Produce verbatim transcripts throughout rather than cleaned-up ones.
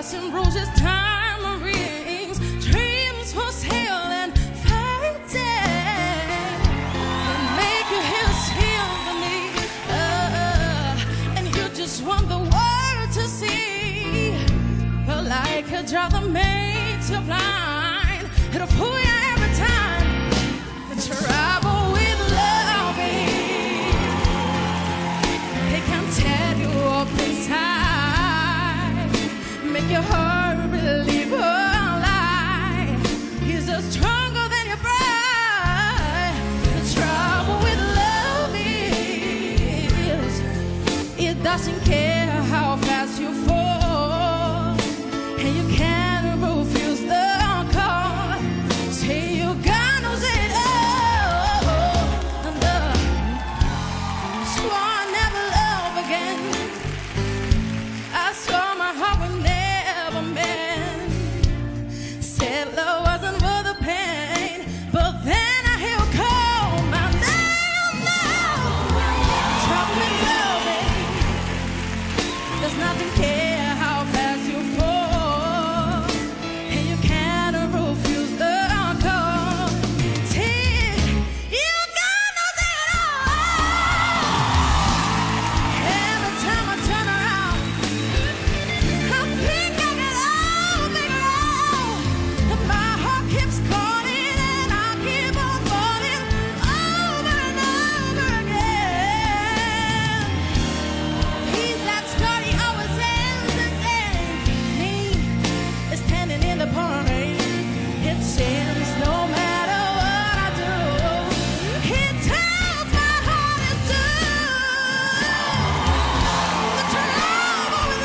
lace and roses, diamond rings, dreams for sale and fairy and make your hair silvery, uh, and you just want the world to see. But like a drug that makes you blind, it'll fool you every time. The trouble with loving, they can tear you up inside, make your heart believe a lie. He's just stronger than your pride. The trouble with love is, it doesn't care how fast you fall, and you can't refuse the call. Say you got no say it all, and love, swore I'd never love again. I swore my heart would never mend. Said love wasn't worth the pain, but then I hear you call my name. Now, trouble with loving, does nothing care how fast you fall, and you can't refuse the call. See, you got no say it all. Every time I turn around, I think I get all figured out. And my heart keeps calling, and I keep on falling over and over again. He's that story always ends the same. Me is standing in the pouring rain. It seems no matter what I do, he tells my heart is true. The trouble with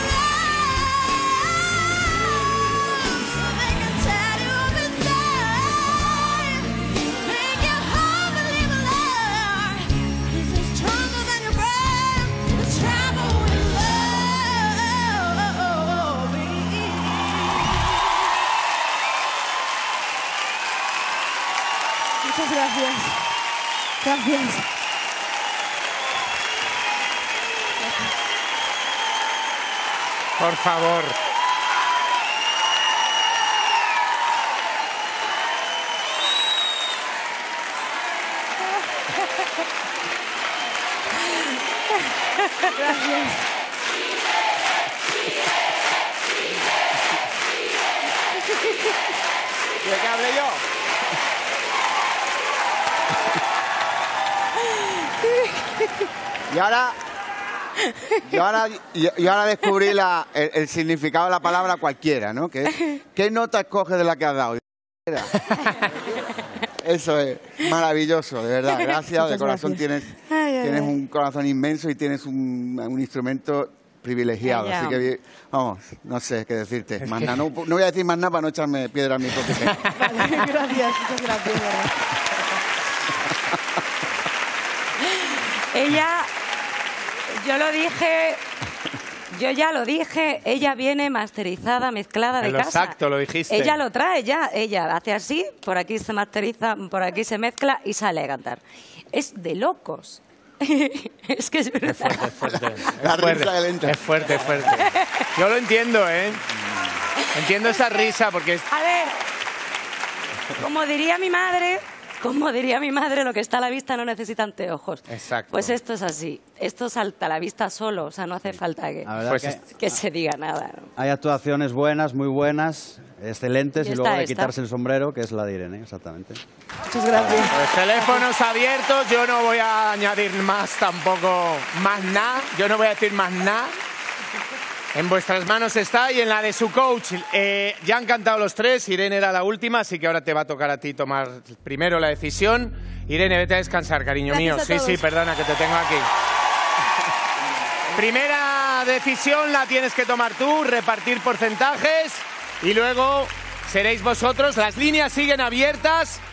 love, so they can tear you up inside, make your heart believe a lie. He's just stronger than your brain. The trouble with love. Muchas gracias. Gracias. Por favor. Gracias. ¿De qué hablé yo? Y ahora, y ahora, y, y ahora descubrí la, el, el significado de la palabra cualquiera, ¿no? Que es, ¿qué nota escoges de la que has dado? Eso es maravilloso, de verdad. Gracias, Muchas de corazón gracias. tienes, Ay, ay, tienes ay. un corazón inmenso y tienes un, un instrumento privilegiado. Ay, ya. Así que, vamos, no sé qué decirte. Más nada, no, no voy a decir más nada para no echarme piedra a mi propio pecho. Vale, gracias, muchas gracias. de verdad. Ella, yo lo dije, yo ya lo dije, ella viene masterizada, mezclada de En lo casa. exacto, lo dijiste. Ella lo trae ya, ella hace así, por aquí se masteriza, por aquí se mezcla y sale a cantar. Es de locos. Es que es verdad. Es fuerte, es fuerte. La Es fuerte, risa de lenta. es fuerte, es fuerte. Yo lo entiendo, ¿eh? Entiendo esa risa porque es... A ver, como diría mi madre, como diría mi madre, lo que está a la vista no necesita anteojos. Exacto. Pues esto es así. Esto salta a la vista solo, o sea, no hace falta que, La verdad Pues que es- que se diga nada. ¿no? hay actuaciones buenas, muy buenas, excelentes, Y y, esta, luego de esta. quitarse el sombrero, que es la de Irene, exactamente. Muchas gracias. Pues teléfonos abiertos, yo no voy a añadir más tampoco, más nada, yo no voy a decir más nada. En vuestras manos está y en la de su coach. Eh, ya han cantado los tres, Irene era la última, así que ahora te va a tocar a ti tomar primero la decisión. Irene, vete a descansar, cariño Gracias mío. a Sí, todos. sí, perdona que te tengo aquí. Primera decisión la tienes que tomar tú, repartir porcentajes y luego seréis vosotros. Las líneas siguen abiertas.